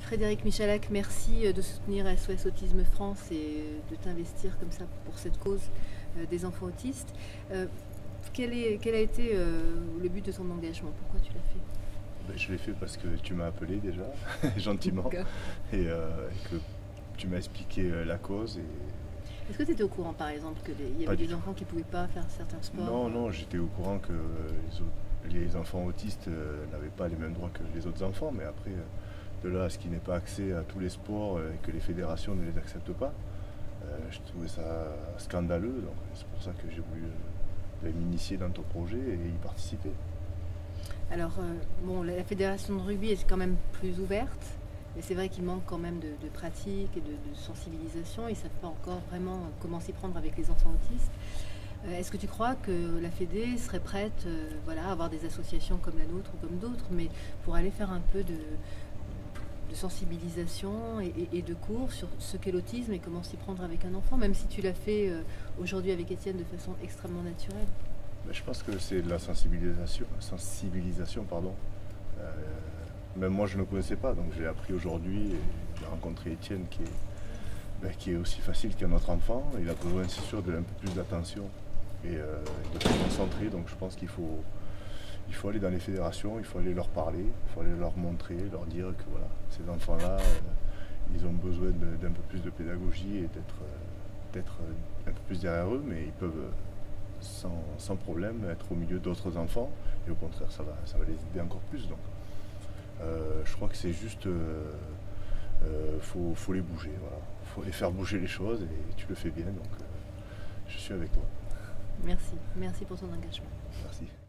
Frédéric Michalak, merci de soutenir SOS Autisme France et de t'investir comme ça pour cette cause des enfants autistes. Quel a été le but de ton engagement? Pourquoi tu l'as fait? Je l'ai fait parce que tu m'as appelé déjà, gentiment, et que tu m'as expliqué la cause. Est-ce que tu étais au courant, par exemple, qu'il y avait des enfants qui ne pouvaient pas faire certains sports? Non, j'étais au courant que les enfants autistes n'avaient pas les mêmes droits que les autres enfants, mais après, de là à ce qu'il n'ait pas accès à tous les sports et que les fédérations ne les acceptent pas, je trouvais ça scandaleux. Donc c'est pour ça que j'ai voulu m'initier dans ton projet et y participer. Alors, bon, la fédération de rugby est quand même plus ouverte, mais c'est vrai qu'il manque quand même de pratique et de sensibilisation. Ils ne savent pas encore vraiment comment s'y prendre avec les enfants autistes. Est-ce que tu crois que la Fédé serait prête à avoir des associations comme la nôtre ou comme d'autres, mais pour aller faire un peu de sensibilisation et de cours sur ce qu'est l'autisme et comment s'y prendre avec un enfant, même si tu l'as fait aujourd'hui avec Étienne de façon extrêmement naturelle? Je pense que c'est de la sensibilisation, pardon. Même moi je ne connaissais pas, donc j'ai appris aujourd'hui et j'ai rencontré Étienne qui est aussi facile qu'un autre enfant. Il a besoin, c'est sûr, d'un peu plus d'attention et de se concentrer, donc je pense qu'il faut aller dans les fédérations, il faut aller leur parler, il faut aller leur montrer, leur dire que voilà, ces enfants-là, ils ont besoin d'un peu plus de pédagogie et d'être un peu plus derrière eux, mais ils peuvent sans problème être au milieu d'autres enfants, et au contraire ça va les aider encore plus. Donc je crois que c'est juste faut les bouger, voilà. Faut les faire bouger les choses et tu le fais bien, donc je suis avec toi. Merci pour ton engagement. Merci.